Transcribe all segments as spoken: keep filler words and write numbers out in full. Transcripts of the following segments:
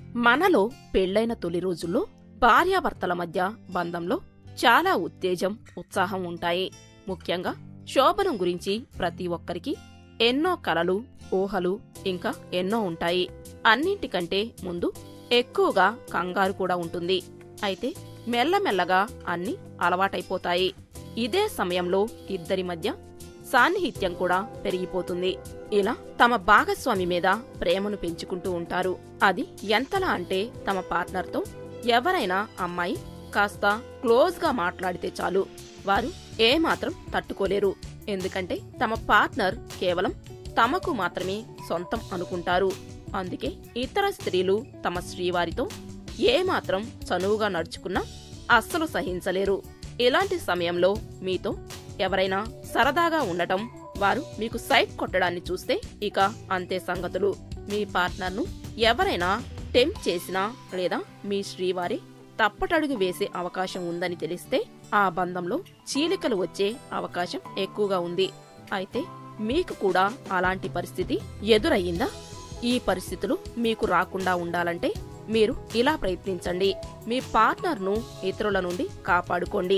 మనలో పెళ్లైన తొలి రోజుల్లో భార్యాభర్తల మధ్య బంధంలో చాలా ఉత్తేజం, ఉత్సాహం ఉంటాయి. ముఖ్యంగా శోభనం గురించి ప్రతి ఒక్కరికి ఎన్నో కలలు, ఊహలు ఇంకా ఎన్నో ఉంటాయి. అన్నింటికంటే ముందు ఎక్కువగా కంగారు కూడా ఉంటుంది. అయితే మెల్లమెల్లగా అన్ని అలవాటైపోతాయి. ఇదే సమయంలో ఇద్దరి మధ్య సాన్నిహిత్యం కూడా పెరిగిపోతుంది. ఇలా తమ భాగస్వామి మీద ప్రేమను పెంచుకుంటూ ఉంటారు. అది ఎంతలా అంటే తమ పార్ట్నర్తో ఎవరైనా అమ్మాయి కాస్త క్లోజ్ గా మాట్లాడితే చాలు వారు ఏమాత్రం తట్టుకోలేరు. ఎందుకంటే తమ పార్ట్నర్ కేవలం తమకు మాత్రమే సొంతం అనుకుంటారు. అందుకే ఇతర స్త్రీలు తమ శ్రీవారితో ఏమాత్రం చనువుగా నడుచుకున్నా అస్సలు సహించలేరు. ఇలాంటి సమయంలో మీతో ఎవరైనా సరదాగా ఉండటం, వారు మీకు సైట్ కొట్టడాన్ని చూస్తే ఇక అంతే సంగతులు. మీ పార్ట్నర్ను ఎవరైనా టెంప్ట్ చేసినా లేదా మీ శ్రీవారి తప్పటడుగు వేసే అవకాశం ఉందని తెలిస్తే ఆ బంధంలో చీలికలు వచ్చే అవకాశం ఎక్కువగా ఉంది. అయితే మీకు కూడా అలాంటి పరిస్థితి ఎదురయ్యిందా? ఈ పరిస్థితులు మీకు రాకుండా ఉండాలంటే మీరు ఇలా ప్రయత్నించండి. మీ పార్ట్నర్ను ఇతరుల నుండి కాపాడుకోండి.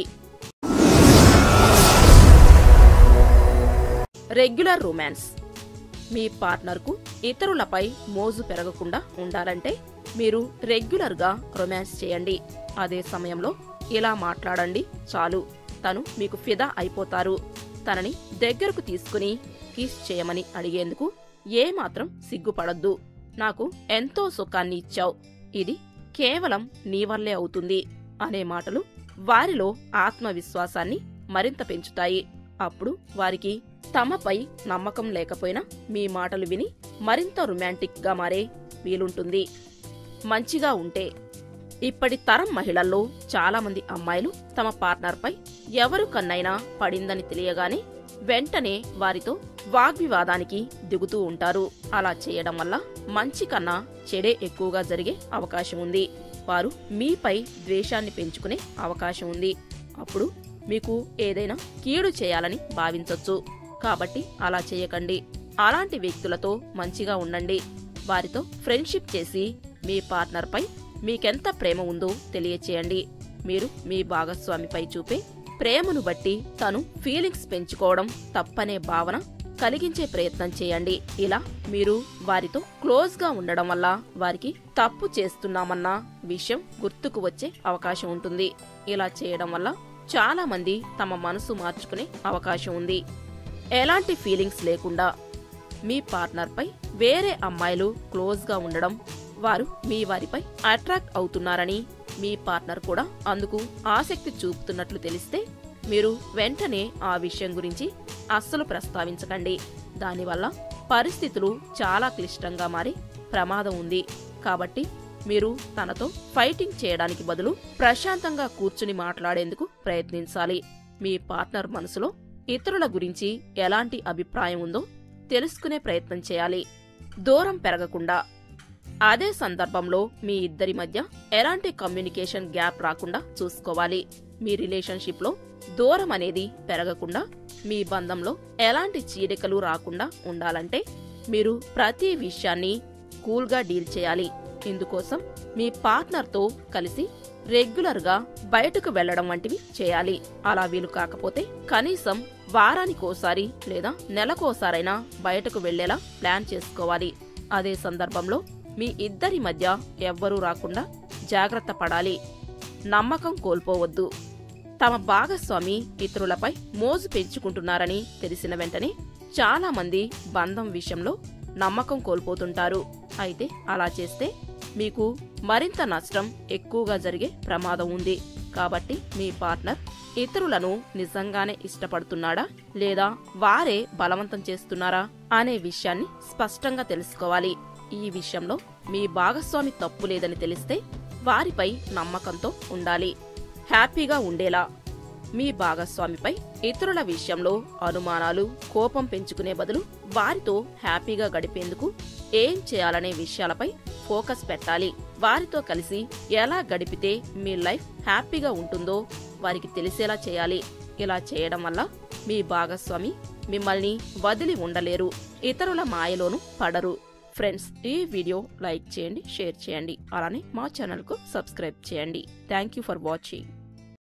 Regular romance. మీ పార్ట్నర్కు ఇతరులపై మోజు పెరగకుండా ఉండాలంటే మీరు రెగ్యులర్ గా రొమాన్స్ చేయండి. అదే సమయంలో ఇలా మాట్లాడండి చాలు, తను మీకు ఫిదా అయిపోతారు. తనని దగ్గరకు తీసుకుని కిస్ చేయమని అడిగేందుకు ఏమాత్రం సిగ్గుపడద్దు. నాకు ఎంతో సుఖాన్ని ఇచ్చావు, ఇది కేవలం నీ వల్లే అవుతుంది అనే మాటలు వారిలో ఆత్మవిశ్వాసాన్ని మరింత పెంచుతాయి. అప్పుడు వారికి తమపై నమ్మకం లేకపోయినా మీ మాటలు విని మరింత రొమాంటిక్ గా మారే వీలుంటుంది. మంచిగా ఉంటే. ఇప్పటి తరం మహిళల్లో చాలా మంది అమ్మాయిలు తమ పార్ట్నర్ పై ఎవరు కన్నైనా పడిందని తెలియగానే వెంటనే వారితో వాగ్వివాదానికి దిగుతూ ఉంటారు. అలా చేయడం వల్ల మంచి కన్నా చెడే ఎక్కువగా జరిగే అవకాశం ఉంది. వారు మీపై ద్వేషాన్ని పెంచుకునే అవకాశం ఉంది. అప్పుడు మీకు ఏదైనా కీడు చేయాలని భావించొచ్చు. కాబట్టి అలా చేయకండి. అలాంటి వ్యక్తులతో మంచిగా ఉండండి. వారితో ఫ్రెండ్షిప్ చేసి మీ పార్ట్నర్ పై మీకెంత ప్రేమ ఉందో తెలియచేయండి. మీరు మీ భాగస్వామిపై చూపే ప్రేమను బట్టి తను ఫీలింగ్స్ పెంచుకోవడం తప్పనే భావన కలిగించే ప్రయత్నం చేయండి. ఇలా మీరు వారితో క్లోజ్ గా ఉండడం వల్ల వారికి తప్పు చేస్తున్నామన్న విషయం గుర్తుకు వచ్చే అవకాశం ఉంటుంది. ఇలా చేయడం వల్ల చాలా మంది తమ మనసు మార్చుకునే అవకాశం ఉంది. ఎలాంటి ఫీలింగ్స్ లేకుండా మీ పార్ట్నర్ పై వేరే అమ్మాయిలు క్లోజ్ గా ఉండడం, వారు మీ వారిపై అట్రాక్ట్ అవుతున్నారని మీ పార్ట్నర్ కూడా అందుకు ఆసక్తి చూపుతున్నట్లు తెలిస్తే మీరు వెంటనే ఆ విషయం గురించి అస్సలు ప్రస్తావించకండి. దానివల్ల పరిస్థితులు చాలా క్లిష్టంగా మారి ప్రమాదం ఉంది. కాబట్టి మీరు తనతో ఫైటింగ్ చేయడానికి బదులు ప్రశాంతంగా కూర్చుని మాట్లాడేందుకు ప్రయత్నించాలి. మీ పార్ట్నర్ మనసులో ఇతరుల గురించి ఎలాంటి అభిప్రాయం ఉందో తెలుసుకునే ప్రయత్నం చేయాలి. దూరం పెరగకుండా. అదే సందర్భంలో మీ ఇద్దరి మధ్య ఎలాంటి కమ్యూనికేషన్ గ్యాప్ రాకుండా చూసుకోవాలి. మీ రిలేషన్షిప్ లో దూరం అనేది పెరగకుండా, మీ బంధంలో ఎలాంటి చీలికలు రాకుండా ఉండాలంటే మీరు ప్రతి విషయాన్ని కూల్ గా డీల్ చేయాలి. ఇందుకోసం మీ పార్ట్నర్ తో కలిసి రెగ్యులర్ గా బయటకు వెళ్లడం వంటివి చేయాలి. అలా వీలు కాకపోతే కనీసం వారానికోసారి లేదా నెలకోసారైనా బయటకు వెళ్లేలా ప్లాన్ చేసుకోవాలి. అదే సందర్భంలో మీ ఇద్దరి మధ్య ఎవ్వరూ రాకుండా జాగ్రత్త పడాలి. నమ్మకం కోల్పోవద్దు. తమ భాగస్వామి ఇతరులపై మోజు పెంచుకుంటున్నారని తెలిసిన వెంటనే చాలా మంది బంధం విషయంలో నమ్మకం కోల్పోతుంటారు. అయితే అలా చేస్తే మీకు మరింత నష్టం ఎక్కువగా జరిగే ప్రమాదం ఉంది. కాబట్టి మీ పార్ట్నర్ ఇతరులను నిజంగానే ఇష్టపడుతున్నాడా లేదా వారే బలవంతం చేస్తున్నారా అనే విషయాన్ని స్పష్టంగా తెలుసుకోవాలి. ఈ విషయంలో మీ భాగస్వామి తప్పు లేదని తెలిస్తే వారిపై నమ్మకంతో ఉండాలి. హ్యాపీగా ఉండేలా. మీ భాగస్వామిపై ఇతరుల విషయంలో అనుమానాలు, కోపం పెంచుకునే బదులు వారితో హ్యాపీగా గడిపేందుకు ఏం చేయాలనే విషయాలపై ఫోకస్ పెట్టాలి. వారితో కలిసి ఎలా గడిపితే మీ లైఫ్ హ్యాపీగా ఉంటుందో వారికి తెలిసేలా చేయాలి. ఇలా చేయడం వల్ల మీ భాగస్వామి మిమ్మల్ని వదిలి ఉండలేరు, ఇతరుల మాయలోనూ పడరు. ఫ్రెండ్స్, ఈ వీడియో లైక్ చేయండి, షేర్ చేయండి, అలానే మా ఛానల్కు సబ్స్క్రైబ్ చేయండి. Thank you for watching.